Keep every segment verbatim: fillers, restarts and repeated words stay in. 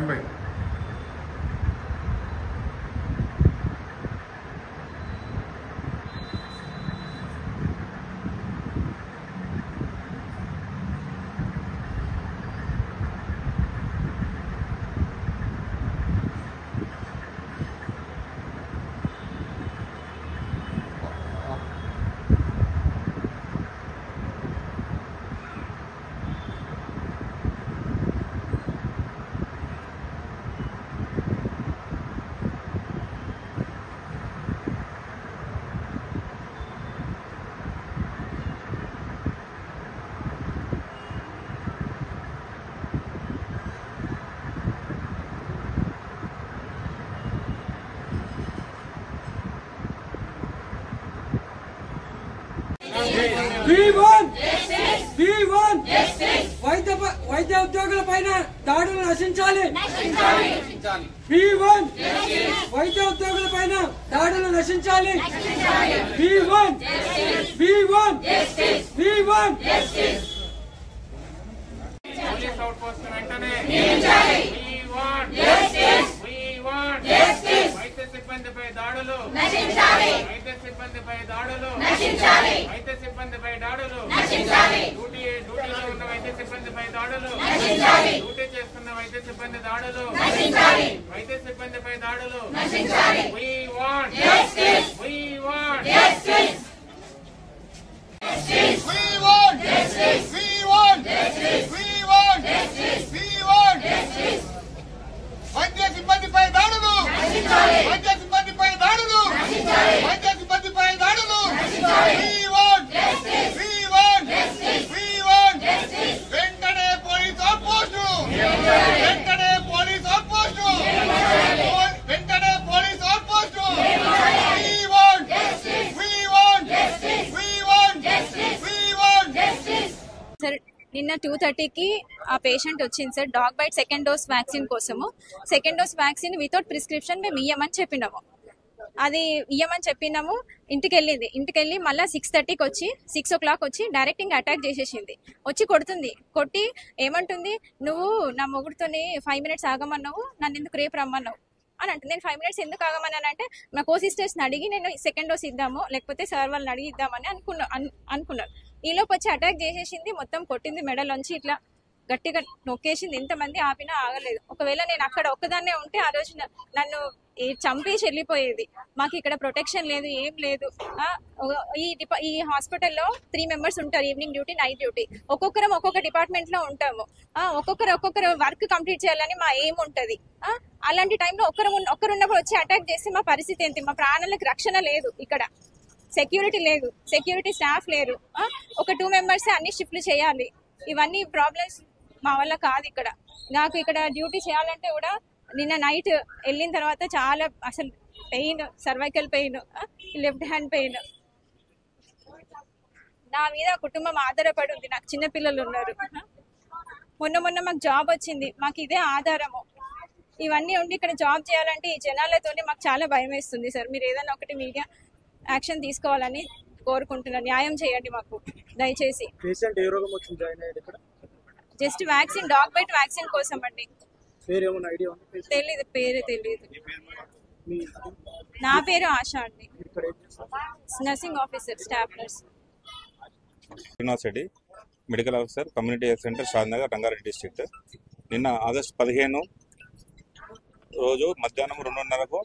Stand by. వైద్య వైద్య ఉద్యోగుల పైన దాడులు నశించాలి. వైద్య ఉద్యోగుల పైన దాడులు నశించాలి. వైద్య సిబ్బందిపై దాడులు వైద్య సిబ్బందిపై దాడులు వైద్య సిబ్బందిపై దాడులు డ్యూటీ డ్యూటీలో ఉన్న వైద్య సిబ్బందిపై దాడులు డ్యూటీ చేస్తున్న వైద్య సిబ్బంది దాడులు వైద్య సిబ్బందిపై దాడులు We want justice. We want justice. We want justice. We want justice. We want justice. We want justice. వైద్య సిబ్బందిపై దాడులు వైద్య సిబ్బందిపై దాడులు వైద్య సిబ్బందిపై దాడులు We want justice. We want justice. We want justice. వెంటనే పోలీస్ అవుట్ పోస్ట్ వెంటనే పోలీస్ అవుట్ పోస్ట్ వెంటనే police outpost We want justice. We want justice. We want justice. We want justice. Sir, నిన్న two థర్టీకి ఆ patient వచ్చింది sir, dog bite second dose vaccine కోసము. Second dose vaccine without prescription మేము ఇయ్యమని చెప్పినాము. అది ఇయ్యమని చెప్పినాము. ఇంటికి వెళ్ళింది. ఇంటికి వెళ్ళి మళ్ళీ సిక్స్ థర్టీకి వచ్చి సిక్స్ ఓ క్లాక్ వచ్చి డైరెక్ట్ ఇంకా అటాక్ చేసేసింది. వచ్చి కొడుతుంది. కొట్టి ఏమంటుంది, నువ్వు నా మొగుడుతోని ఫైవ్ మినిట్స్ ఆగమన్నావు, నన్ను ఎందుకు రేపు రమ్మన్నావు అని అంటే, నేను ఫైవ్ మినిట్స్ ఎందుకు ఆగమన్నాను అంటే నా కో సిస్టర్స్ని అడిగి నేను సెకండ్ డోస్ ఇద్దాము లేకపోతే సార్ వాళ్ళని అడిగి ఇద్దామని అనుకున్నా అనుకున్నాను ఈలోపు వచ్చి అటాక్ చేసేసింది. మొత్తం కొట్టింది, మెడలోంచి ఇట్లా గట్టిగా నొక్కేసింది. ఎంతమంది ఆపినా ఆగలేదు. ఒకవేళ నేను అక్కడ ఒక్కదాన్నే ఉంటే ఆ రోజు నన్ను చంపేసి వెళ్ళిపోయేది. మాకు ఇక్కడ ప్రొటెక్షన్ లేదు, ఏం లేదు. ఈ ఈ హాస్పిటల్లో త్రీ మెంబర్స్ ఉంటారు, ఈవినింగ్ డ్యూటీ, నైట్ డ్యూటీ. ఒక్కొక్కరం ఒక్కొక్క డిపార్ట్మెంట్ లో ఉంటాము. ఒక్కొక్కరు ఒక్కొక్కరు వర్క్ కంప్లీట్ చేయాలని మా ఏం ఉంటది. అలాంటి టైంలో ఒక్కరు ఒక్కరున్నప్పుడు వచ్చి అటాక్ చేస్తే మా పరిస్థితి ఏంటి? మా ప్రాణాలకు రక్షణ లేదు, ఇక్కడ సెక్యూరిటీ లేదు, సెక్యూరిటీ స్టాఫ్ లేరు. ఒక టూ మెంబర్స్ అన్ని షిఫ్ట్లు చేయాలి. ఇవన్నీ ప్రాబ్లమ్స్ మా వల్ల కాదు. ఇక్కడ నాకు ఇక్కడ డ్యూటీ చేయాలంటే కూడా నిన్న నైట్ వెళ్ళిన తర్వాత చాలా అసలు pain, cervical pain, left hand pain. నా మీద కుటుంబం ఆధారపడి ఉంది. నాకు చిన్నపిల్లలు ఉన్నారు. మొన్న మొన్న మాకు జాబ్ వచ్చింది, మాకు ఇదే ఆధారము. ఇవన్నీ ఉండి ఇక్కడ జాబ్ చేయాలంటే ఈ జనాలతోనే మాకు చాలా భయం వేస్తుంది సార్. మీరు ఏదైనా ఒకటి మీడియా యాక్షన్ తీసుకోవాలని కోరుకుంటున్నాను. న్యాయం చేయండి మాకు దయచేసి. Just vaccine, dog bite vaccine కోసం అండి. తెలీదు, పేరు తెలీదు. నా పేరు ఆశ అండి, nursing officer, staff nurse. Srinivas Reddy, medical officer, community health centre, Shadnagar, Rangareddy district. నిన్న ఆగస్టు పదిహేను రోజు మధ్యాహ్నం రెండున్నరకు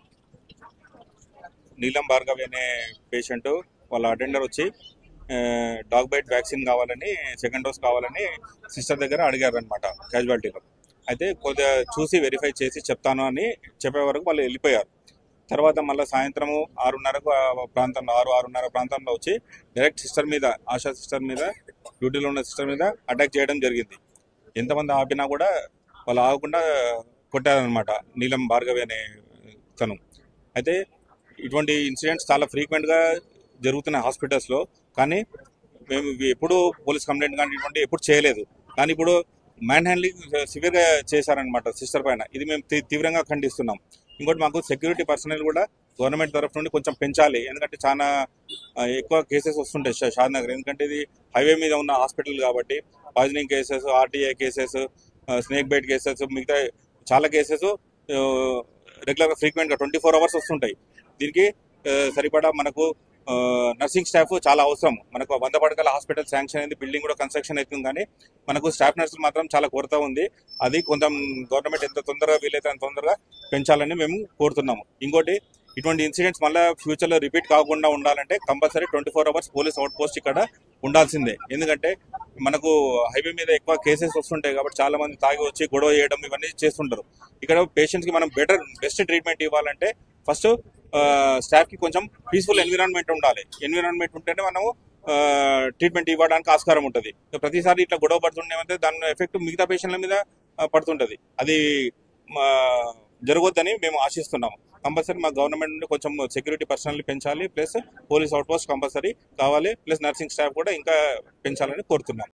నీలం భార్గవి అనే పేషెంట్ వాళ్ళ అటెండర్ వచ్చి డాగ్ బైట్ వ్యాక్సిన్ కావాలని, సెకండ్ డోస్ కావాలని సిస్టర్ దగ్గర అడిగారు అనమాట క్యాజువాలిటీలో. అయితే కొద్దిగా చూసి వెరిఫై చేసి చెప్తాను అని చెప్పే వరకు వాళ్ళు వెళ్ళిపోయారు. తర్వాత మళ్ళీ సాయంత్రము ఆరున్నరకు ప్రాంతంలో ఆరు ఆరున్నర ప్రాంతంలో వచ్చి డైరెక్ట్ సిస్టర్ మీద, ఆశా సిస్టర్ మీద, డ్యూటీలో ఉన్న సిస్టర్ మీద అటాక్ చేయడం జరిగింది. ఎంతమంది ఆపినా కూడా వాళ్ళు ఆగకుండా కొట్టారనమాట నీలం భార్గవి అనే తను. అయితే ఇటువంటి ఇన్సిడెంట్స్ చాలా ఫ్రీక్వెంట్గా జరుగుతున్నాయి హాస్పిటల్స్లో, కానీ మేము ఎప్పుడు పోలీస్ కంప్లైంట్ కానీ ఇటువంటి ఎప్పుడు చేయలేదు. కానీ ఇప్పుడు మ్యాన్ హ్యాండ్లింగ్ సివియర్గా చేశారనమాట సిస్టర్ పైన. ఇది మేము తీవ్రంగా ఖండిస్తున్నాం. ఇంకోటి, మాకు సెక్యూరిటీ పర్సనల్ కూడా గవర్నమెంట్ తరఫు నుండి కొంచెం పెంచాలి. ఎందుకంటే చాలా ఎక్కువ కేసెస్ వస్తుంటాయి షాద్నగర్. ఎందుకంటే ఇది హైవే మీద ఉన్న హాస్పిటల్ కాబట్టి poisoning cases, RTA cases, snake bite cases, మిగతా చాలా కేసెస్ రెగ్యులర్గా ఫ్రీక్వెంట్గా ట్వంటీ ఫోర్ అవర్స్ వస్తుంటాయి. దీనికి సరిపడా మనకు నర్సింగ్ స్టాఫ్ చాలా అవసరం. మనకు వంద పడకల హాస్పిటల్ శాంక్షన్ అయింది, బిల్డింగ్ కూడా కన్స్ట్రక్షన్ అవుతుంది, కానీ మనకు స్టాఫ్ నర్సులు మాత్రం చాలా కొరత ఉంది. అది కొంత గవర్నమెంట్ ఎంత తొందరగా వీలైతే అంత తొందరగా పెంచాలని మేము కోరుతున్నాము. ఇంకోటి, ఇటువంటి ఇన్సిడెంట్స్ మళ్ళీ ఫ్యూచర్లో రిపీట్ కాకుండా ఉండాలంటే compulsory twenty four hours police outpost ఇక్కడ ఉండాల్సిందే. ఎందుకంటే మనకు హైవే మీద ఎక్కువ కేసెస్ వస్తుంటాయి కాబట్టి చాలా మంది తాగి వచ్చి గొడవ చేయడం ఇవన్నీ చేస్తుంటారు. ఇక్కడ పేషెంట్స్కి మనం బెటర్ బెస్ట్ ట్రీట్మెంట్ ఇవ్వాలంటే ఫస్ట్ స్టాఫ్కి కొంచెం పీస్ఫుల్ ఎన్విరాన్మెంట్ ఉండాలి. ఎన్విరాన్మెంట్ ఉంటేనే మనము ట్రీట్మెంట్ ఇవ్వడానికి ఆస్కారం ఉంటుంది. ప్రతిసారి ఇట్లా గొడవ పడుతుండేమంటే దాని ఎఫెక్ట్ మిగతా పేషెంట్ల మీద పడుతుంటుంది. అది జరగొద్దని మేము ఆశిస్తున్నాము. కంపల్సరీ మా గవర్నమెంట్ నుండి కొంచెం సెక్యూరిటీ పర్సనల్ పెంచాలి, plus police outpost compulsory కావాలి, ప్లస్ నర్సింగ్ స్టాఫ్ కూడా ఇంకా పెంచాలని కోరుతున్నాం.